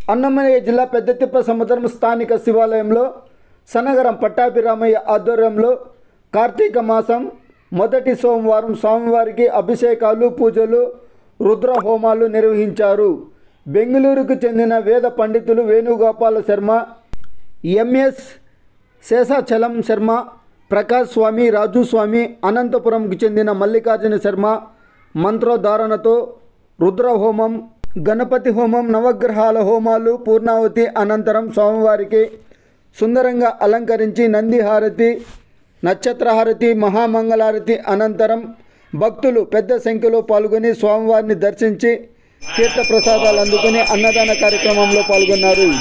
అన్నమయ్య జిల్లా పెద్దతిప్ప సముద్రం స్థానిక శివాలయంలో సనగరం పట్టాభిరామయ్య ఆధ్వర్యంలో కార్తీక మాసం మొదటి సోమవారం స్వామివారికి అభిషేకాలు, పూజలు, రుద్ర హోమాలు నిర్వహించారు. బెంగళూరుకు చెందిన వేద పండితులు వేణుగోపాల శర్మ, ఎంఎస్ శేషాచలం శర్మ, ప్రకాష్ స్వామి, రాజు స్వామి, అనంతపురంకు చెందిన మల్లికార్జున శర్మ మంత్రోద్ధారణతో రుద్రహోమం, గణపతి హోమం, నవగ్రహాల హోమాలు పూర్ణావతి అనంతరం స్వామివారికి సుందరంగా అలంకరించి నందిహారతి, నక్షత్రహారతి, మహామంగళారతి అనంతరం భక్తులు పెద్ద సంఖ్యలో పాల్గొని స్వామివారిని దర్శించి తీర్థ ప్రసాదాలు అందుకుని అన్నదాన కార్యక్రమంలో పాల్గొన్నారు.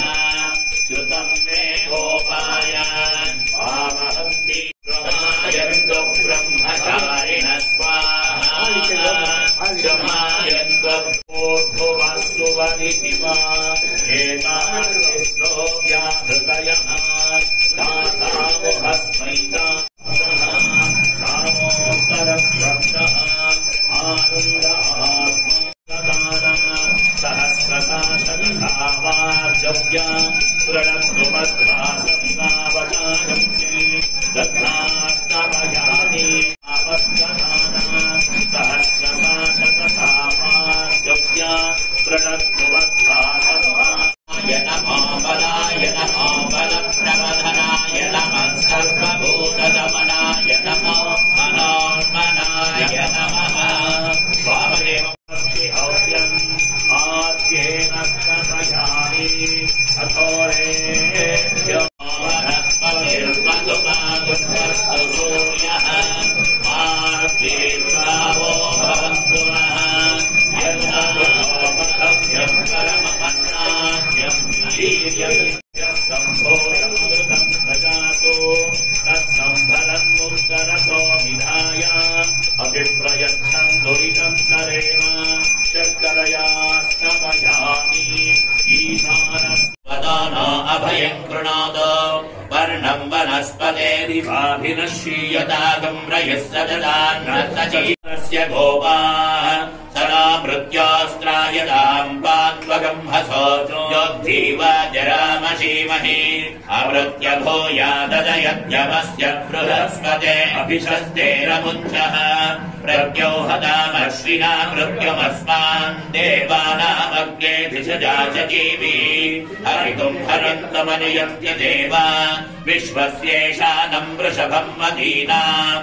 वर्णं वनस्पते दिवाभिनश्यतागं रयस्सददान्नस्य गोपाः सदा मृत्योस्त्रायतां पात्वगं हसोऽधीव जरामशीमहि अमृत्य भूयाददयद्यमस्य बृहस्पते अभिशस्तेरमुञ्चः प्रत्योहतामश्विना मृत्युमस्मान् देवानामग्ने धिषजाचजीवी हरितुं हरन्तमनुयन्त्य देवा विश्वस्येषानं वृषभं मदीना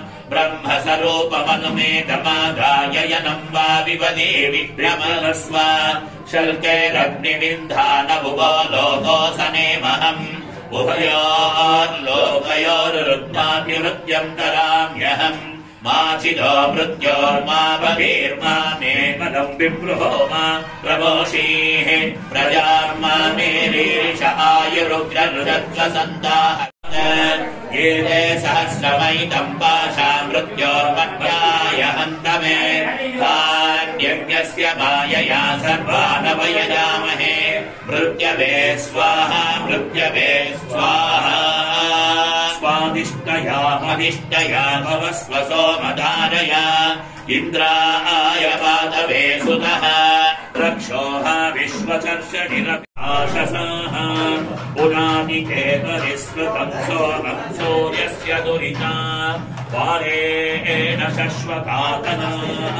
ब्रह्मस्वरूपमनुमेतमागायनं वा विवदे विभ्रमस्व शल्कैरग्निविन्धानभुवो लोकोऽसनेमहम् उभयोर्लोकयोरुद्धाभिवृत्यं कराम्यहम् माचिदो मृत्योर्मा भवेर्मा मे पदं विप्रुहो मा प्रमोषीः प्रजार्मा मेरीश आयुरुग्ररुदत्वसन्ताः ये ते सहस्रमयितं पाशा मृत्योर्मध्याय हन्त मे तान्यज्ञस्य मायया सर्वानवयजामहे मृत्यवे स्वाहा मृत्यवे स्वाहा स्वादिष्टया मदिष्टया भवस्व सोमधारया इन्द्राय पादवे सुतः रक्षोः विश्वचर्षणिरभिलाषसाः पुराणिकेतरिस्मृतं सोमं सूर्यस्य दुरिता वारेण शश्वकातनाः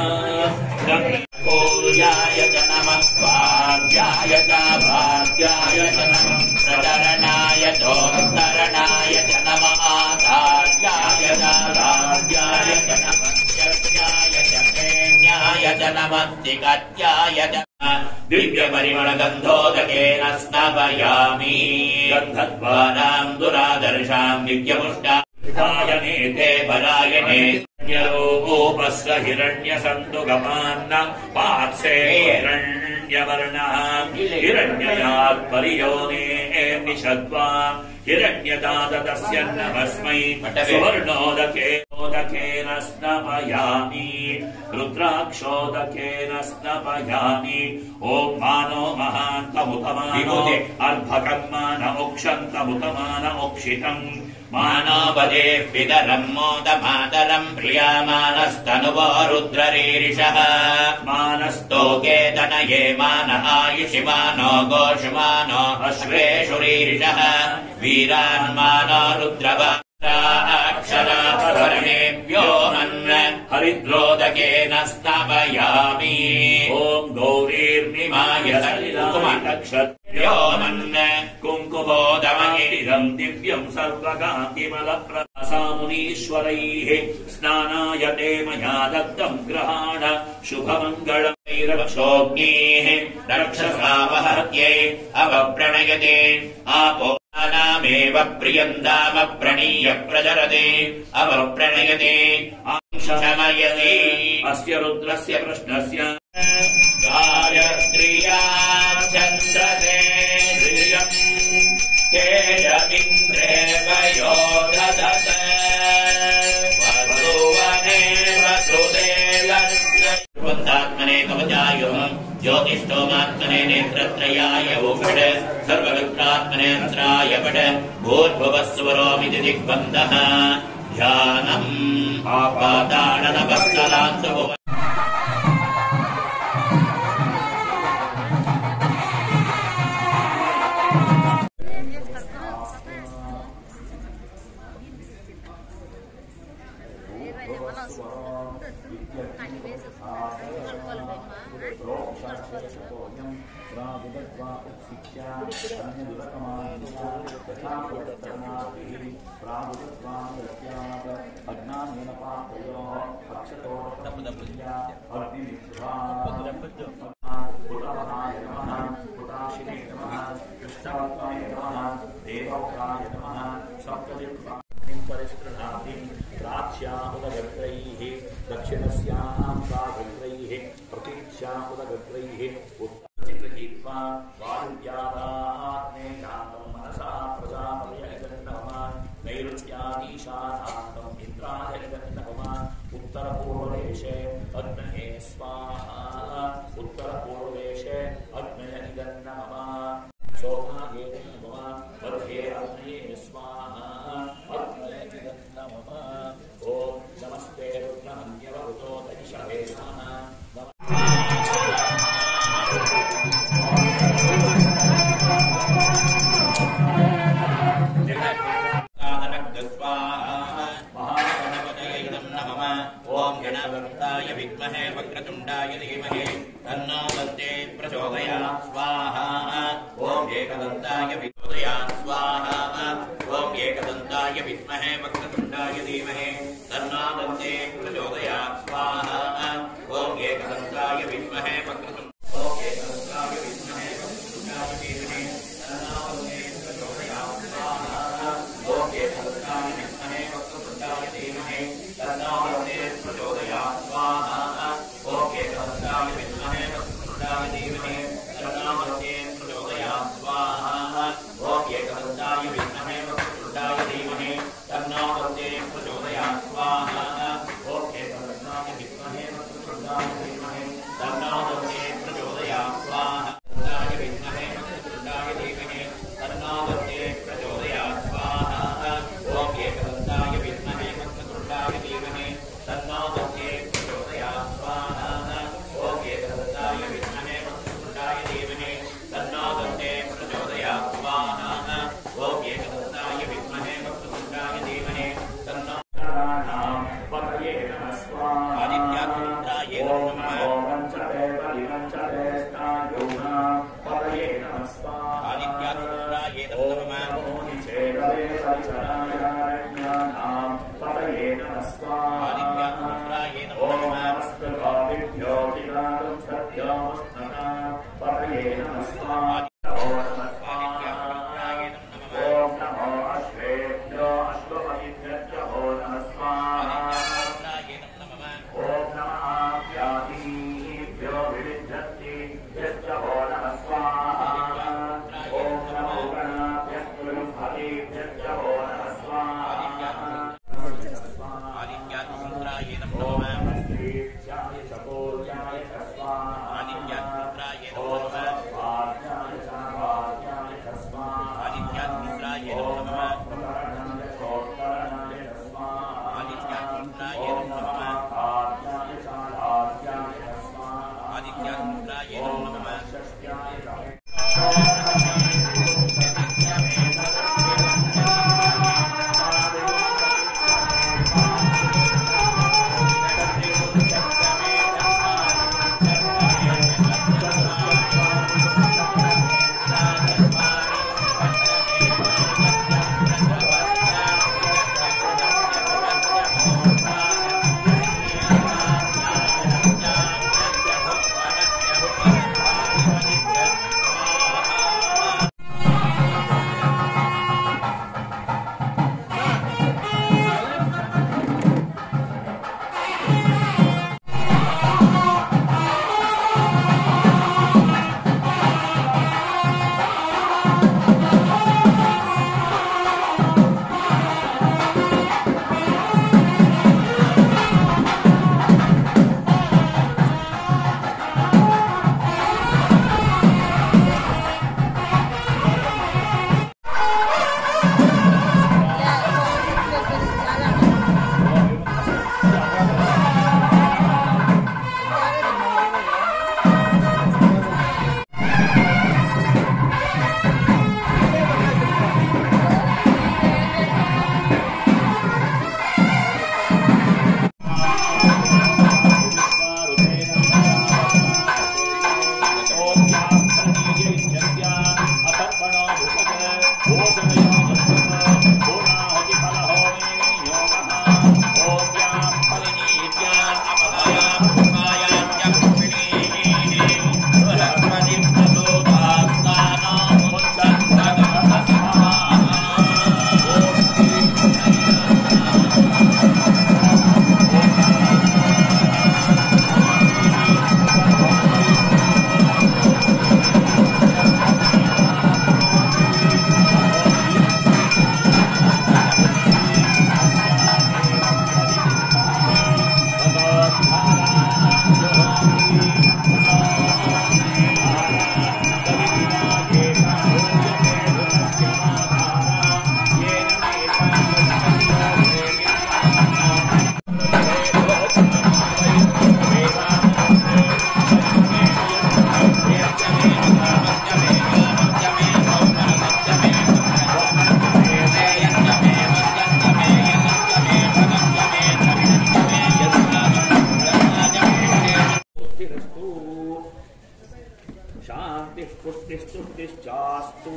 पूर्याय च नमः स्वाध्याय च भाग्याय च नमः प्रतरणाय चोत्तरणाय च नमः आधार्याय च भाग्याय च नमः यज्ञाय च प्रेण्याय च नमः तिकत्याय च दिव्यपरिमलगन्धोदकेन स्नापयामि गन्धद्वारां दुरादर्शां नित्यमुष्टा हिरण्यते परायणे ूपस्य हिरण्यसन्दुगमान्न पार्श्वे हिरण्यवर्णः हिरण्ययात् परियोने निषद्वा हिरण्यदादतस्य नमस्मै सुवर्णोदके रुद्राक्षोदकेन स्नपयामि रुद्राक्षोदकेन स्नपयामि ॐ मानो महान्तमुतमानो अर्भकं मानमोक्षन्तमुतमान मोक्षितम् मानो वदे पितरम् मोदमातरम् प्रियामानस्तनुवो रुद्ररीरिषः मानस्तोके तनये मान आयुषि मानो गोषुमानो अश्वेषुरीरिषः वीरान्मानो रुद्रवा अक्षरापवर्णेभ्यो मन् हरिद्रोदकेन स्थापयामि ॐ गौरीर्निमाय कुङ्कुमक्षत्र्यो मन् कुङ्कुमोदमयिदम् दिव्यम् सर्वकान्तिमलप्रसामुनीश्वरैः स्नानाय ते मया दत्तम् ग्रहाण शुभमङ्गलैरवशोऽग्निः रक्षसावहत्यै अवप्रणयते आपो नामेव प्रियन्दाम प्रणीय प्रचरते अवप्रणयते शमयते अस्य रुद्रस्य प्रश्नस्य गायत्र्या चन्द्रसे धियम् तेजमिन्द्रेव यो ददत वरुवनेव कृतेलत्मने कवचायुः ज्योतिष्ठोमात्मने नेत्रत्रयाय ऊषड सर्ववित्रात्मने अस्राय पट भूर्भुवस्वरोमिति दिग्बन्धः ध्यानम् आपाताडनवत्सलान्तु प्राच्यामुदगत्रैः दक्षिणस्यां प्रागत्रैः प्रतीच्यामुदगत्रैः उत्तरचित्रहीत्वा वारुद्यादात्मे शान्तम् मनसा प्रजापतयजगन्नवमान् नैऋत्यादीशानान्तम् इन्द्राजगन्नवमान् उत्तरपूर्वदेशे अग्नये स्वाहा उत्तरपूर्वदेशे अग्नय इदन्नवमान् सोमाये नमः मध्ये अग्नये स्वाहा अग्नय इदन्नवमान् ॐ नमस्ते रुद्रमन्यवरुतो दशवे नमः ओम गणवन्ताय विद्महे वक्रतुण्डाय धीमहि तन्नो दन्ते प्रचोदयात् स्वाहा ओम एकदन्ताय विद्महे स्वाहा ओम एकदन्ताय विद्महे वक्रतुण्डाय धीमहि तन्नो दन्ते प्रचोदयात् स्वाहा ओम एकदन्ताय विद्महे वक्रतुण्डाय धीमहि तन्नो दन्ते प्रचोदयात् स्वाहा ओम एकदन्ताय विद्महे वक्रतुण्डाय धीमहि तन्नो दन्ते प्रचोदयात् स्वाहा ओम एकदन्ताय विद्महे वक्रतुण्डाय धीमहि तन्नो दन्ते प्रचोदयात् स्वाहा ओम एकदन्ताय विद्महे वक्रतुण्डाय धीमहि तन्नो दन्ते प्रचोदयात् स्वाहा ओम एकदन्ताय विद्महे वक्रतुण्डाय धीमहि तन्नो दन्ते प्रचोदयात् स्वाहा तन्नाय विद्महे वक्रतुण्डाय धीमहि तन्नो दन्ते प्रचोदयात् स्वाहा ओम एकदन्ताय विद्महे वक्रतुण्डाय धीमहि तन्नो दन्ते प्रचोदयात् स्वाहा ओम एकदन्ताय विद्महे वक्रतुण्डाय धीमहि तन्नो दन्ते प्रचोदयात् स्वाहा ओम एकदन्ताय विद्महे वक्रतुण्डाय धीमहि तन्नो पतये नमः स्वाहा आदित्याय नमः ओम वंचते परिवंचते स्थायुना पतये नमः स्वाहा आदित्याय नमः ओम निचेतवे परिचरायारण्यानां पतये नमः स्वाहा आदित्याय नमः नमस्कृताभ्यो चिरागं सत्योष्णना पतये नमः स्वाहा ओम नमो अश्वेभ्यो अश्वपतिभ्यो नमः स्वाहा ओम नमः व्याधीभ्यो विविध्यत्तिभ्यो नमः स्वाहा ओम नमो गणाभ्यो फलेभ्यो नमः स्वाहा सिद्धिश्चास्तु।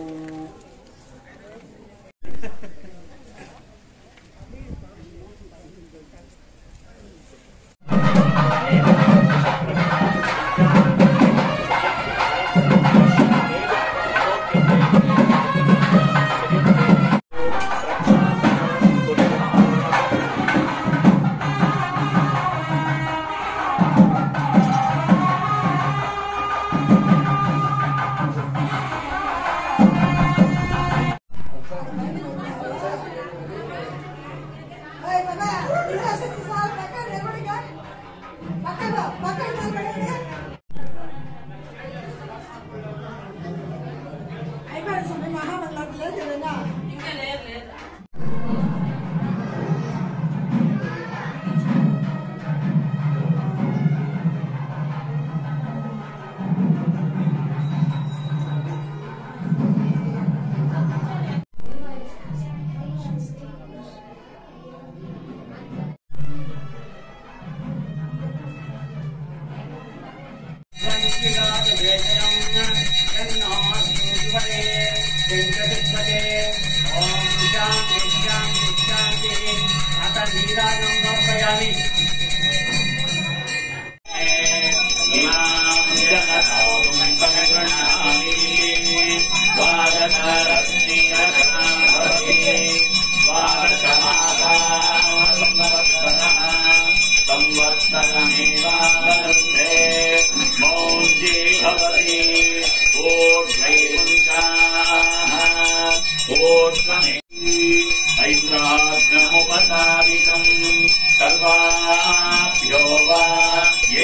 सर्वाभ्यो वा ये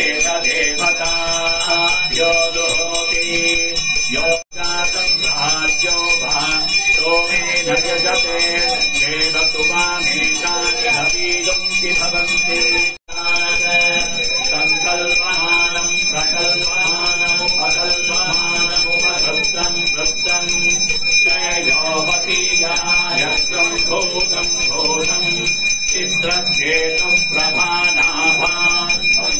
देवताभ्यो दोति यो जातभ्यो वा सोमेन यजते देवतु मामेतानि हवीगुंसि भवन्ति सङ्कल्पमानम् प्रकल्पमानमुपकल्पमानमुपधृष्टम् वृष्टम् श्रेयोवतीयायत्रम् भूतम् भूतम् चित्रस्येतुम् प्रमाणाभान्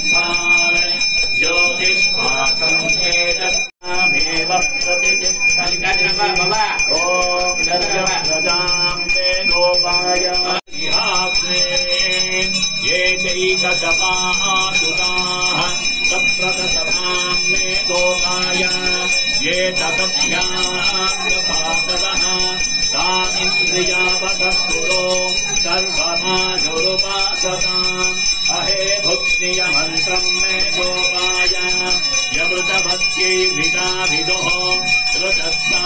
ज्योतिष्पाकम् एतस्मामेव प्रतिष्ठितम् ॐ प्रजाम् ते गोपाय ये चैकशपासुताः सप्रतसभाम् मे गोपाय ये ततभ्याङ्गपातवः तामिन्द्रियावतस्पुरो सर्वमायुरुपासताम् अहे भुक्तियमन्त्रम् मे गोपाय यमृतभक्त्यै विदाभिदुः धृतस्ता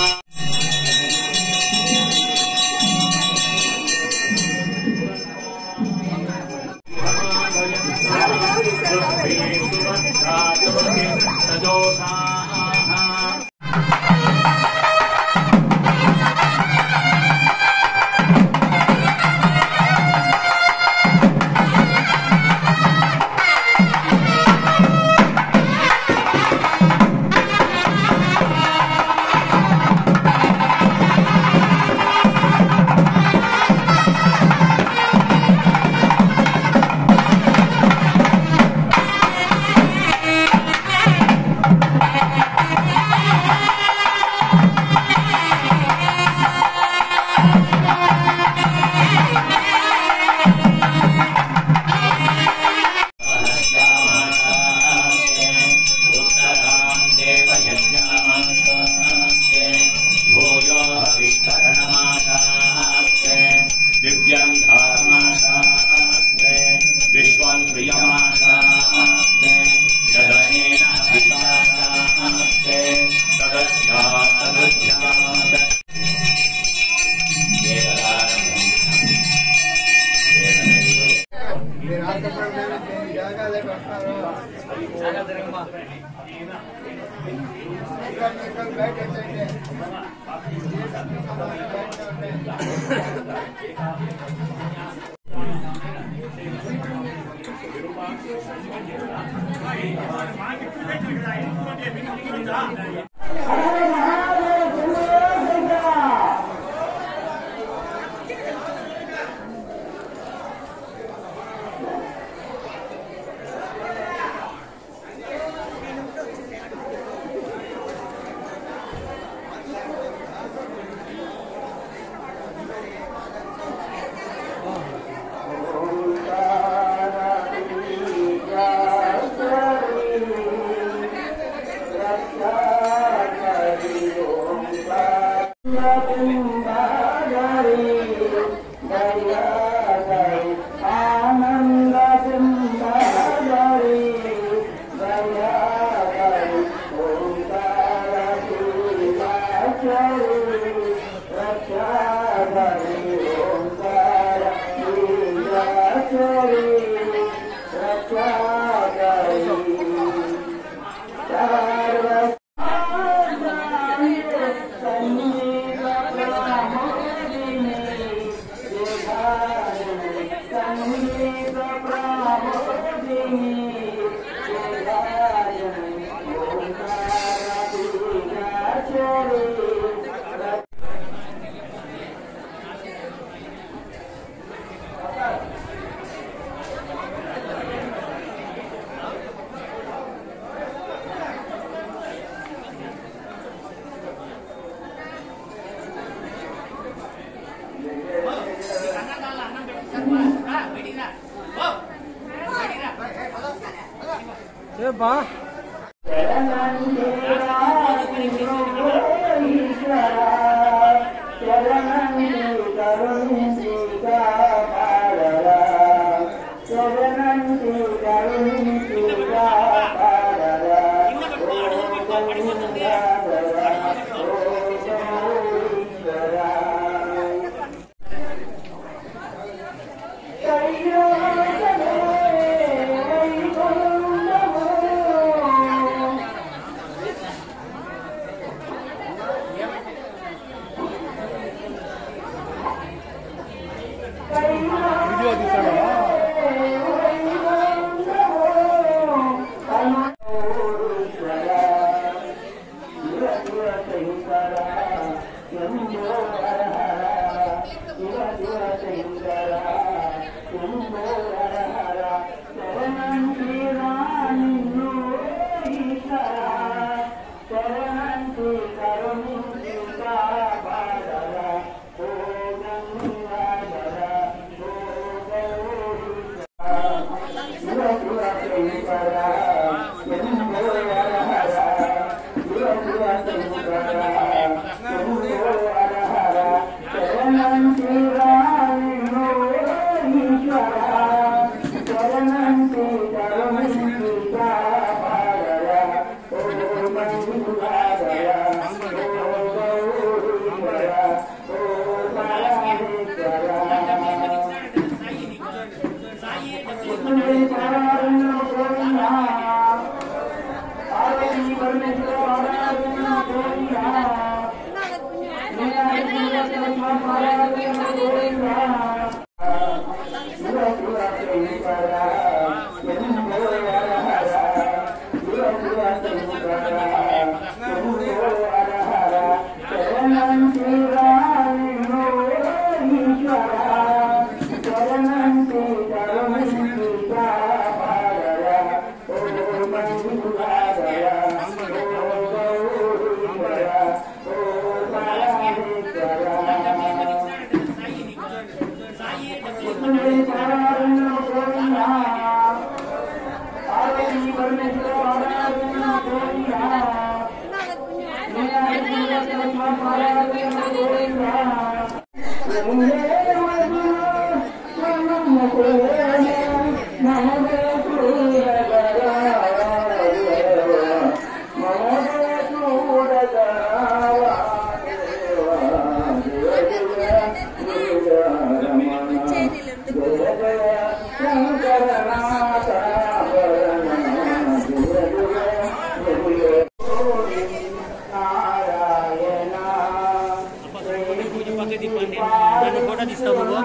Nano